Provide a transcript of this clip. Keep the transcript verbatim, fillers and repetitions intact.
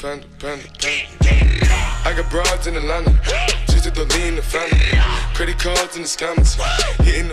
panda, panda, panda. I got broads in Atlanta, just to lean the family. Credit cards in the scammers, hitting the